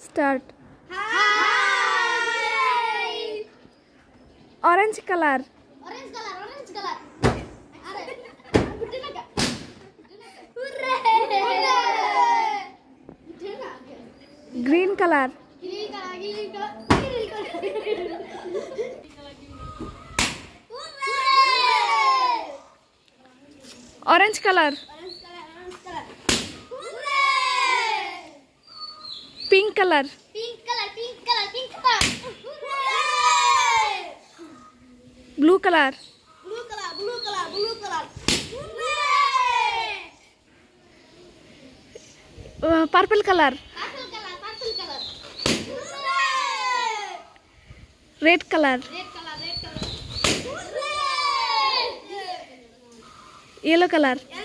Start. Hi. Orange color. Orange color. Orange color. Are. Gudena. Hooray. Gudena. Green color. Green color. Green color. Hooray. Orange color. Orange color. Orange color. Hooray. Pink color. Pink color. Pink color. Pink color. Hooray. Blue color. Blue color. Blue color. Blue color. Hooray. Purple color. Purple color. Purple color. Hooray. Red color. Red color. Red color. Hooray. Yellow color.